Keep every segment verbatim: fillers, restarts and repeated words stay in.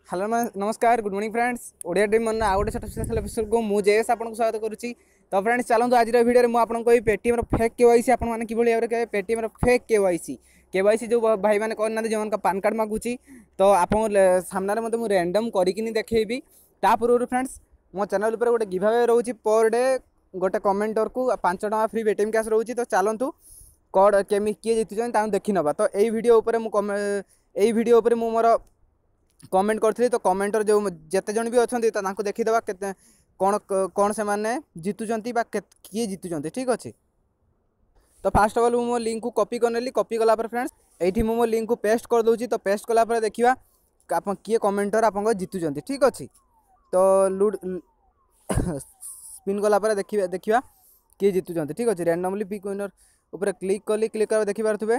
Hello नमस्कार good morning friends Odia dream मन आउ गोटे छोट स्पेशल एपिसोड को मुझे जेएस आपको स्वागत करुच्ची। तो फ्रेंड्स चलते आज वीडियो में आपको कही पेटीएम फेक केवाईसी आप कि पेटीएम फेक केवाईसी केवाईसी जो भाई मैंने करना जो पान कार्ड मागुची तो आप सामने मत मुझे रैंडम करके देखी ता पूर्व फ्रेंड्स मो चैनल पर गोटे गिव अवे रोचे पर डे गोटे कमेंटर को पांच टका फ्री पेटीएम कैश रोचे। तो चलतु कौन केमी किए जीतुन देखी नवा। तो यही वीडियो यही वीडियो मु मोर कमेंट करी तो कमेंटर जो जिते जन भी अच्छा तो देखीदे के कौन कौन से माने जीतुंट किए जीतुंट ठीक अच्छे। तो फास्ट ऑफ ऑल मो लिंक को कॉपी करनेली कॉपी कला फ्रेंड्स ये मो लिंक को पेस्ट कर दूसरी। तो पेस्ट कला देखा आप किए कमेंटर आप जीतुंट ठीक अच्छे। तो लुड स्पिन कला देखा देखा किए जीतुंट ठीक अच्छे। रैंडमली पिक विनर ऊपर क्लिक कली क्लिक कर देखी पारे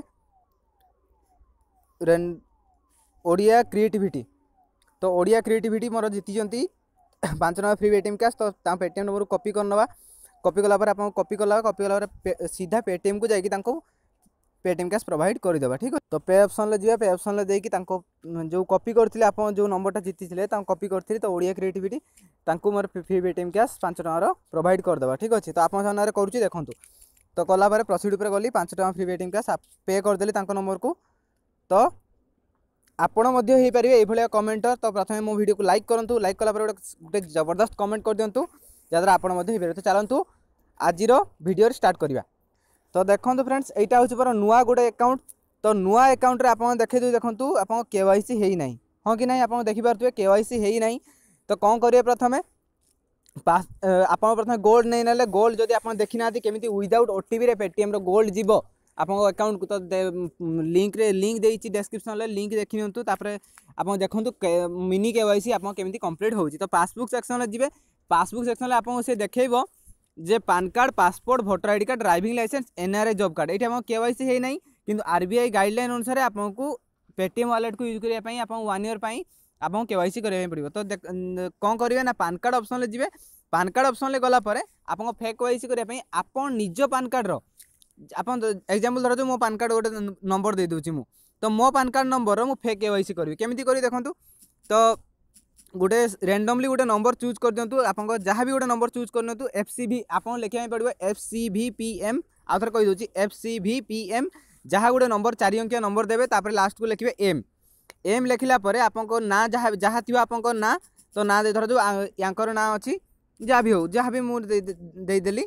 ओडिया क्रिएटिविटी। तो ओडिया क्रिएटिविटी मोर जीति पांच टका फ्री पेटीएम कैश। तो पेटीएम नंबर कॉपी करनवा कॉपी कला आप कॉपी कला कॉपी कला सीधा पेटीएम को जाकि पेटीएम कैश प्रोवाइड करदेवा ठीक है। तो पे ऑप्शन ले पे ऑप्शन देकी जो कॉपी करते आप जो नंबरटा जीति कॉपी करते तो ओडिया क्रिएटिविटी मोर फ्री पेटीएम कैश पांच टकर प्रोवाइड करदेवा ठीक अच्छे। तो आप सामने करुँच देखूँ तो कलापर प्रोसीड पर गली पांच टका फ्री पेटीएम कैश पे करदेली नंबर को। तो आपण मध्य हो पारे ये कमेंटर। तो प्रथम मो वीडियो को लाइक करूँ लाइक कला गोटे जबरदस्त कमेंट कर दिंतु जहाँद्वारा आपण मध्य तो चलतु आज वीडियो स्टार्ट करवा। तो देखो फ्रेंड्स यहाँ हूँ पर नुआ गोटे अकाउंट। तो नुआ अकाउंट रे आप देखो देखूँ आप केवाईसी है ना हाँ कि नहीं आप देखिपे केवाईसी है ना। तो कौन करेंगे प्रथम पास आप प्रथम गोल्ड नहीं ना गोल्ड जब आप देखी ना केमी विदाउट ओटीपी पेटीएम रो गोल्ड जीव आप अकाउंट को। तो लिंक रे लिंक देती डिस्क्रिप्शन लिंक देखी नियंतु आप देखो मिनी केवाईसी आप केमी कंप्लीट होची। तो पासबुक सेक्शन में जी पासबुक सेक्शन आपको से देखो जे PAN card passport voter ID card driving licence NRI job card ये आप केवाईसी है ना कि आरबीआई गाइडलाइन अनुसार आपको पेटीएम वालेट को यूज करने आप वन ईयर आपको केवाईसी करने पड़ो। तो कौन करेंगे ना पान कार्ड ऑप्शन ले जी पान कार्ड ऑप्शन ले गला आपको फेक केवाईसी करने आप निज पान कार्ड रो आप एग्जांपल धर मो पान कार्ड गोटे नंबर दे दूची मु तो मो पान कार्ड नंबर मु फेक केवाईसी करी केमिति करी देखूँ। तो गोटे रैंडमली गोटे नंबर चूज कर दिंतु आप जहाँ भी गोटे नंबर चूज कर दिंतु एफ सी भी आप लिखा पड़ो एफ सी भी पी एम आउ थे कहीदे एफ सी भी पी एम जहाँ गोटे नंबर चार अंकिया नंबर देवे तापर लास्ट को लिखे एम एम लिखला आपको ना जहाँ जहाँ थी आप ना तो ना धर जो यांकर ना अच्छी जहाँ भी हो जहाँ भी मुदेली।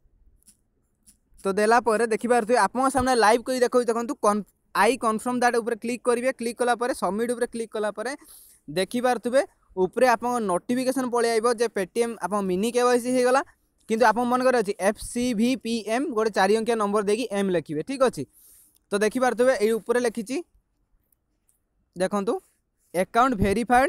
तो देला पर देखिपारे आप सामने लाइव कर देखो देखो आई कन्फर्म दैट ऊपर क्लिक करेंगे क्लिक कला सबमिट ऊपर क्लिक कला देखिपारे ऊपर आप नोटिफिकेशन पलि आइब जे पेटीएम आप मिनी केवाईसी हो गला किंतु आप मन कर अच्छी एफ सी भी पी एम गोटे चार अंकिया नंबर देकी एम लिखे ठीक अच्छे। तो देखिपारे ये ऊपर लिखी देखूँ अकाउंट वेरीफाइड।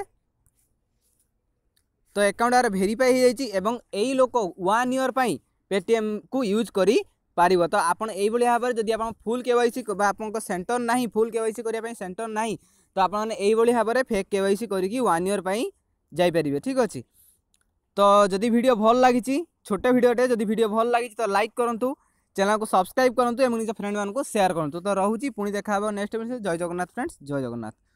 तो अकाउंट यार वेरीफाई हो यही लोक वन ईयर पेटीएम को यूज करी पारिबो। तो आपन एई भली भाबरे जदि आपन फुल केवाईसी आपन सेंटर नाही फुल केवाईसी करिया पई सेंटर नाही तो आपन एई भली भाबरे फेक केवाईसी करिकी वन ईयर पई जाई परिबे ठीक अछि। तो जदि वीडियो भल लागिछि छोटे वीडियोटे जदि वीडियो भल लागिछि तो लाइक करंतु चैनल को सब्सक्राइब करंतु एवं निज फ्रेंड मान को शेयर करंतु। तो रहूची पुणी देखा नेक्स्ट वीडियो। जय जगन्नाथ फ्रेंड्स जय जगन्नाथ।